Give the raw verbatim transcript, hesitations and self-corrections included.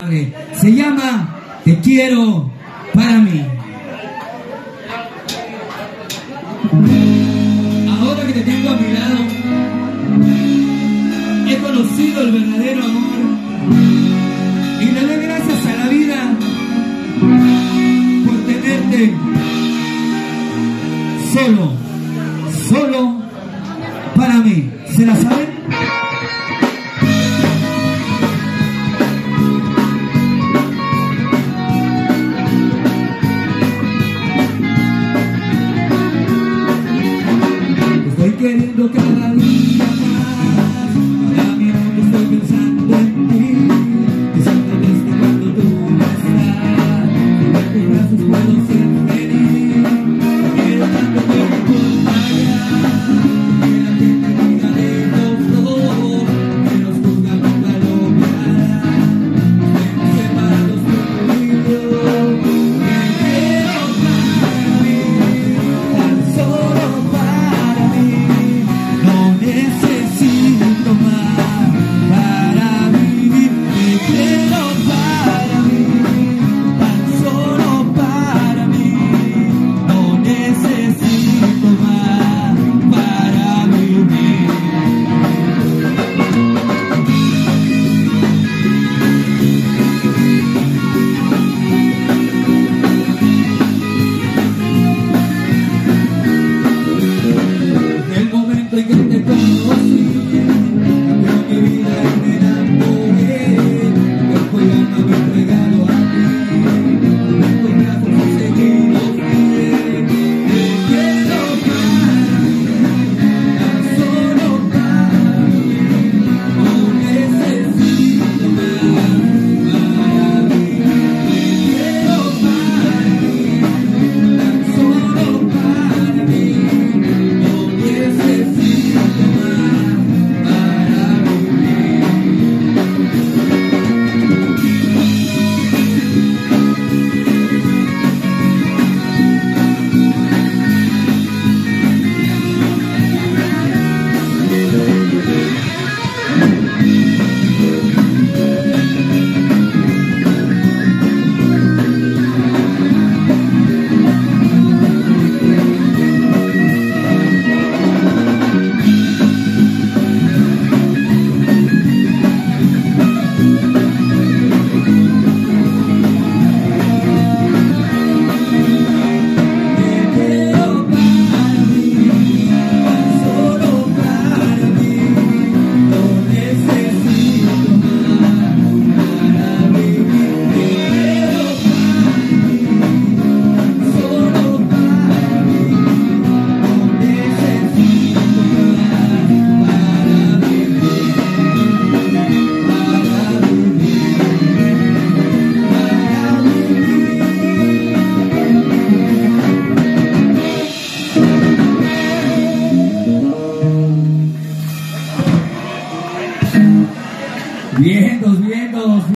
Se llama Te quiero para mí. Ahora que te tengo a mi lado, he conocido el verdadero amor y le doy gracias a la vida por tenerte solo, solo para mí. ¿Se la saben? Queriendo cada día más, para mí no estoy pensando en ti, pensando desde cuando tú no estás, en tus brazos puedo ser feliz, quiero tanto que me importa ya, que la gente diga de los dos, que nos juzga nunca lo verá, estemos separados tú y yo, me quiero para mí, tan solo para mí. Necesito más para vivir, me quiero para mí, tan solo para mí, no necesito más para vivir. El momento en que te conocí, cambió mi vida y me enamoré. El fuego no me he entregado a ti, en tus brazos he seguido fiel. Te quiero para mí, tan solo para mí, no necesito más para vivir. Te quiero para mí, tan solo para mí, no necesito más para vivir. Vientos, vientos.